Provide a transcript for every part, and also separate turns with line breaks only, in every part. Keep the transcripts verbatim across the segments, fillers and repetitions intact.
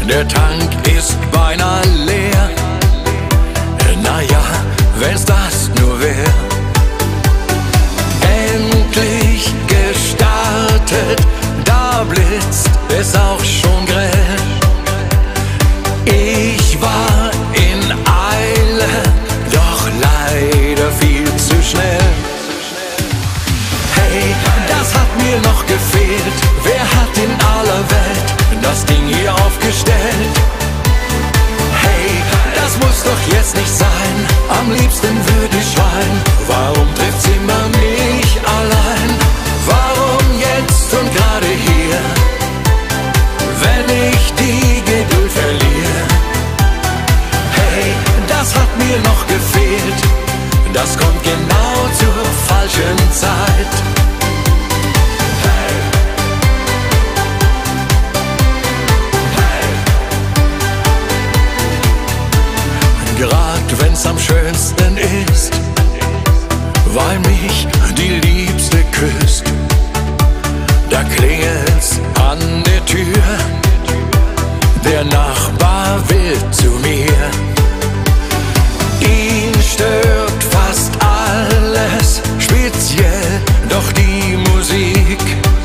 der Tank ist beinahe leer. Naja, wenn's das nur wär. Endlich gestartet, da blitzt es auch schon grell. Ich war in Eile, doch leider viel zu schnell. Hey, das hat mir noch gefehlt. Wer hat in aller Welt das Ding hier aufgestellt? Hey, das muss doch jetzt nicht sein. Am liebsten würde ich schreien. Warum trifft's immer mich allein? Warum jetzt und gerade hier, wenn ich die Geduld verliere? Hey, das hat mir noch gefehlt. Das kommt genau zur falschen Zeit. Grad wenn's am schönsten ist, weil mich die Liebste küsst, da klingelt's an der Tür, der Nachbar will zu mir. Ihn stört fast alles, speziell doch die Musik.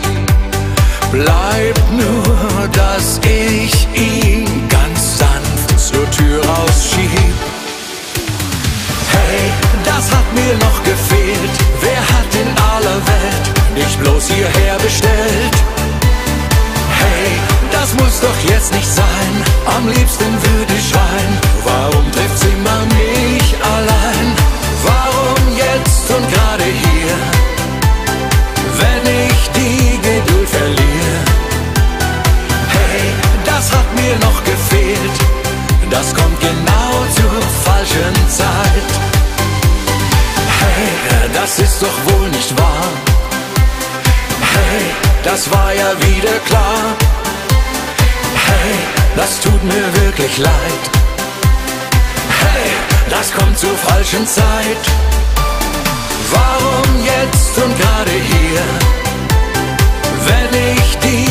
Bleibt nur, dass ich ihn ganz sanft zur Tür rausschieb. Hey, das hat mir noch gefehlt. Wer hat in aller Welt dich bloß hierher bestellt? Hey, das muss doch jetzt nicht sein. Am liebsten würde ich schreien. Warum trifft's immer mich allein? Warum jetzt und gerade hier, wenn ich die Geduld verliere? Hey, das hat mir noch gefehlt. Das kommt genau zur falschen Zeit. Hey, das ist doch wohl nicht wahr. Hey, das war ja wieder klar. Hey, das tut mir wirklich leid. Hey, das kommt zur falschen Zeit. Warum jetzt und gerade hier, wenn ich die